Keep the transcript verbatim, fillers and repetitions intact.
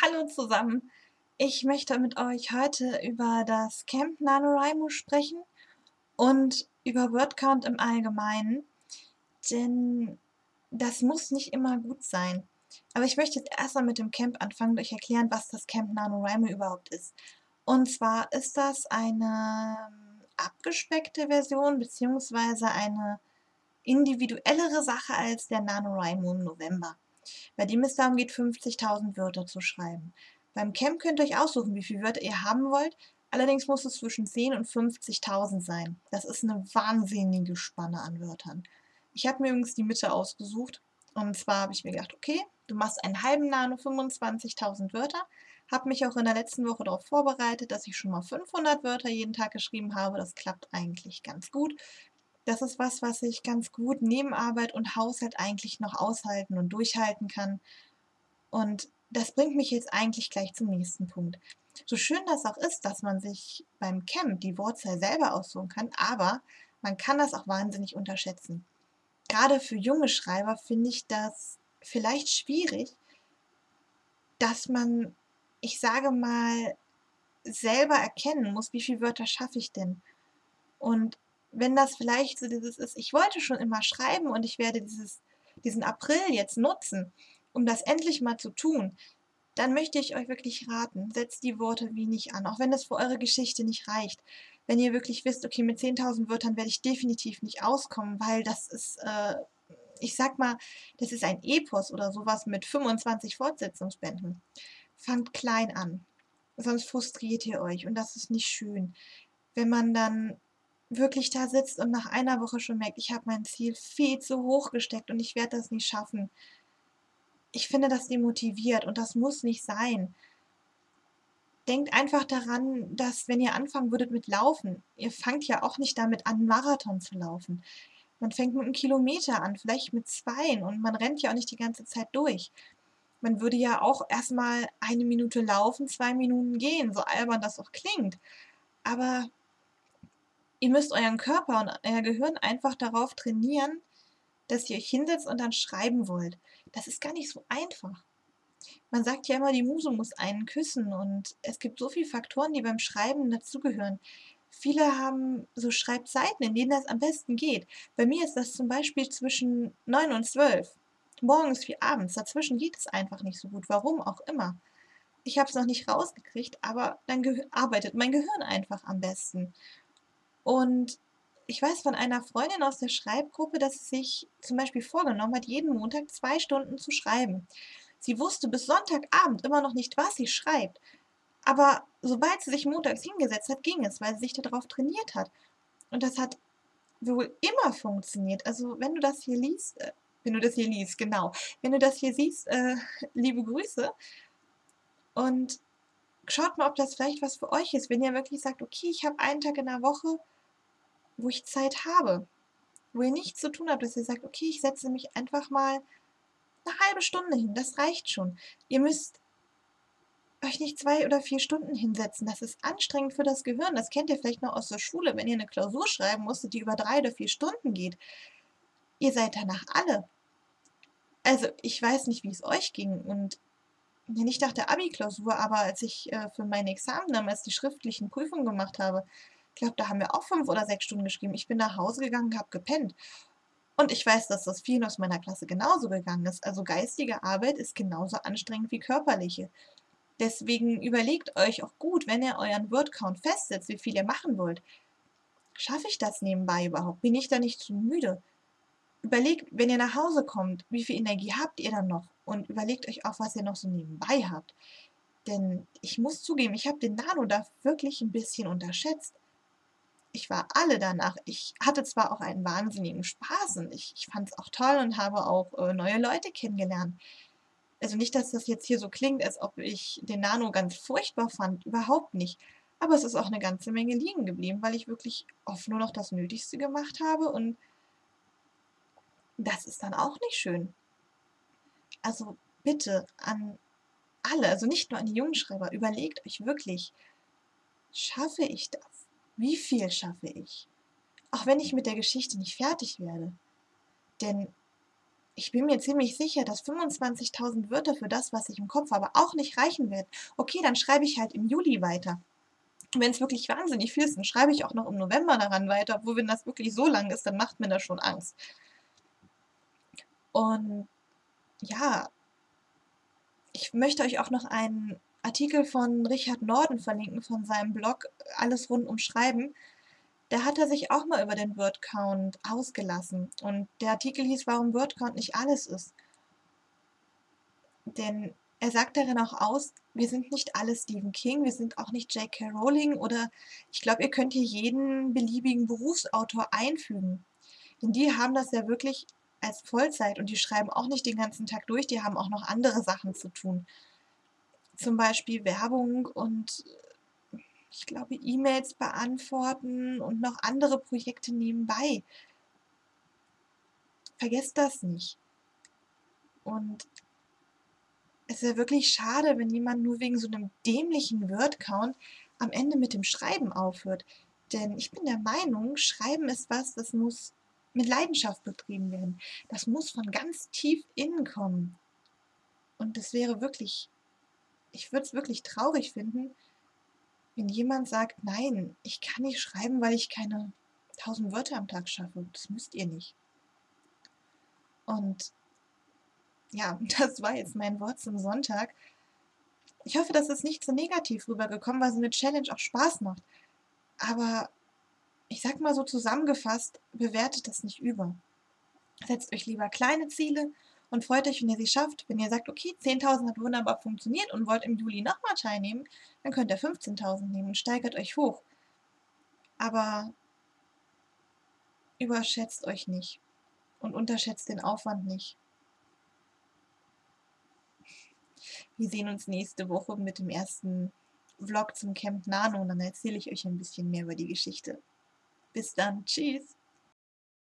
Hallo zusammen. Ich möchte mit euch heute über das Camp NaNoWriMo sprechen und über Wordcount im Allgemeinen, denn das muss nicht immer gut sein. Aber ich möchte jetzt erstmal mit dem Camp anfangen und euch erklären, was das Camp NaNoWriMo überhaupt ist. Und zwar ist das eine ähm, abgespeckte Version beziehungsweise eine individuellere Sache als der NaNoWriMo im November. Bei dem es darum geht, fünfzigtausend Wörter zu schreiben. Beim Camp könnt ihr euch aussuchen, wie viele Wörter ihr haben wollt. Allerdings muss es zwischen zehn und fünfzigtausend sein. Das ist eine wahnsinnige Spanne an Wörtern. Ich habe mir übrigens die Mitte ausgesucht. Und zwar habe ich mir gedacht, okay, du machst einen halben Nano, fünfundzwanzigtausend Wörter. Habe mich auch in der letzten Woche darauf vorbereitet, dass ich schon mal fünfhundert Wörter jeden Tag geschrieben habe. Das klappt eigentlich ganz gut. Das ist was, was ich ganz gut neben Arbeit und Haushalt eigentlich noch aushalten und durchhalten kann. Und das bringt mich jetzt eigentlich gleich zum nächsten Punkt. So schön das auch ist, dass man sich beim Camp die Wortzahl selber aussuchen kann, aber man kann das auch wahnsinnig unterschätzen. Gerade für junge Schreiber finde ich das vielleicht schwierig, dass man, ich sage mal, selber erkennen muss, wie viele Wörter schaffe ich denn. Und wenn das vielleicht so dieses ist, ich wollte schon immer schreiben und ich werde dieses, diesen April jetzt nutzen, um das endlich mal zu tun, dann möchte ich euch wirklich raten, setzt die Worte wenig an, auch wenn das für eure Geschichte nicht reicht. Wenn ihr wirklich wisst, okay, mit zehntausend Wörtern werde ich definitiv nicht auskommen, weil das ist, äh, ich sag mal, das ist ein Epos oder sowas mit fünfundzwanzig Fortsetzungsbänden. Fangt klein an, sonst frustriert ihr euch und das ist nicht schön. Wenn man dann wirklich da sitzt und nach einer Woche schon merkt, ich habe mein Ziel viel zu hoch gesteckt und ich werde das nicht schaffen. Ich finde das demotiviert und das muss nicht sein. Denkt einfach daran, dass wenn ihr anfangen würdet mit Laufen, ihr fangt ja auch nicht damit an, einen Marathon zu laufen. Man fängt mit einem Kilometer an, vielleicht mit zweien und man rennt ja auch nicht die ganze Zeit durch. Man würde ja auch erstmal eine Minute laufen, zwei Minuten gehen, so albern das auch klingt. Aber ihr müsst euren Körper und euer Gehirn einfach darauf trainieren, dass ihr euch hinsetzt und dann schreiben wollt. Das ist gar nicht so einfach. Man sagt ja immer, die Muse muss einen küssen und es gibt so viele Faktoren, die beim Schreiben dazugehören. Viele haben so Schreibzeiten, in denen das am besten geht. Bei mir ist das zum Beispiel zwischen neun und zwölf. Morgens wie abends. Dazwischen geht es einfach nicht so gut. Warum auch immer. Ich habe es noch nicht rausgekriegt, aber dann arbeitet mein Gehirn einfach am besten. Und ich weiß von einer Freundin aus der Schreibgruppe, dass sie sich zum Beispiel vorgenommen hat, jeden Montag zwei Stunden zu schreiben. Sie wusste bis Sonntagabend immer noch nicht, was sie schreibt. Aber sobald sie sich montags hingesetzt hat, ging es, weil sie sich darauf trainiert hat. Und das hat wohl immer funktioniert. Also wenn du das hier liest, äh, wenn du das hier liest, genau, wenn du das hier siehst, äh, liebe Grüße. Und schaut mal, ob das vielleicht was für euch ist, wenn ihr wirklich sagt, okay, ich habe einen Tag in der Woche, wo ich Zeit habe, wo ihr nichts zu tun habt, dass ihr sagt, okay, ich setze mich einfach mal eine halbe Stunde hin, das reicht schon. Ihr müsst euch nicht zwei oder vier Stunden hinsetzen. Das ist anstrengend für das Gehirn. Das kennt ihr vielleicht noch aus der Schule, wenn ihr eine Klausur schreiben musstet, die über drei oder vier Stunden geht. Ihr seid danach alle. Also, ich weiß nicht, wie es euch ging und ja, nicht nach der Abi-Klausur, aber als ich äh, für mein Examen damals die schriftlichen Prüfungen gemacht habe, ich glaube, da haben wir auch fünf oder sechs Stunden geschrieben. Ich bin nach Hause gegangen, habe gepennt. Und ich weiß, dass das vielen aus meiner Klasse genauso gegangen ist. Also geistige Arbeit ist genauso anstrengend wie körperliche. Deswegen überlegt euch auch gut, wenn ihr euren Wordcount festsetzt, wie viel ihr machen wollt. Schaffe ich das nebenbei überhaupt? Bin ich da nicht zu müde? Überlegt, wenn ihr nach Hause kommt, wie viel Energie habt ihr dann noch? Und überlegt euch auch, was ihr noch so nebenbei habt. Denn ich muss zugeben, ich habe den Nano da wirklich ein bisschen unterschätzt. Ich war alle danach. Ich hatte zwar auch einen wahnsinnigen Spaß und ich, ich fand es auch toll und habe auch äh, neue Leute kennengelernt. Also nicht, dass das jetzt hier so klingt, als ob ich den Nano ganz furchtbar fand, überhaupt nicht. Aber es ist auch eine ganze Menge liegen geblieben, weil ich wirklich oft nur noch das Nötigste gemacht habe und das ist dann auch nicht schön. Also bitte an alle, also nicht nur an die jungen Schreiber, überlegt euch wirklich, schaffe ich das? Wie viel schaffe ich? Auch wenn ich mit der Geschichte nicht fertig werde. Denn Ich bin mir ziemlich sicher, dass fünfundzwanzigtausend Wörter für das, was ich im Kopf habe, auch nicht reichen werden. Okay, dann schreibe ich halt im Juli weiter. Wenn es wirklich wahnsinnig viel ist, dann schreibe ich auch noch im November daran weiter, obwohl, wenn das wirklich so lang ist, dann macht mir das schon Angst. Und ja, ich möchte euch auch noch einen Artikel von Richard Norden verlinken, von seinem Blog Alles rund um Schreiben. Da hat er sich auch mal über den Word-Count ausgelassen. Und der Artikel hieß, warum Word-Count nicht alles ist. Denn er sagt darin auch aus, wir sind nicht alle Stephen King, wir sind auch nicht J K. Rowling oder ich glaube, ihr könnt hier jeden beliebigen Berufsautor einfügen. Denn die haben das ja wirklich als Vollzeit und die schreiben auch nicht den ganzen Tag durch, die haben auch noch andere Sachen zu tun. Zum Beispiel Werbung und ich glaube E-Mails beantworten und noch andere Projekte nebenbei. Vergesst das nicht. Und es wäre wirklich schade, wenn jemand nur wegen so einem dämlichen Word-Count am Ende mit dem Schreiben aufhört. Denn ich bin der Meinung, Schreiben ist was, das muss mit Leidenschaft betrieben werden. Das muss von ganz tief innen kommen. Und das wäre wirklich, ich würde es wirklich traurig finden, wenn jemand sagt, nein, ich kann nicht schreiben, weil ich keine tausend Wörter am Tag schaffe. Das müsst ihr nicht. Und ja, das war jetzt mein Wort zum Sonntag. Ich hoffe, das ist nicht so negativ rübergekommen, weil so eine Challenge auch Spaß macht. Aber ich sag mal so zusammengefasst, bewertet das nicht über. Setzt euch lieber kleine Ziele und freut euch, wenn ihr sie schafft. Wenn ihr sagt, okay, zehntausend hat wunderbar funktioniert und wollt im Juli nochmal teilnehmen, dann könnt ihr fünfzehntausend nehmen und steigert euch hoch. Aber überschätzt euch nicht und unterschätzt den Aufwand nicht. Wir sehen uns nächste Woche mit dem ersten Vlog zum Camp Nano und dann erzähle ich euch ein bisschen mehr über die Geschichte. Bis dann, tschüss!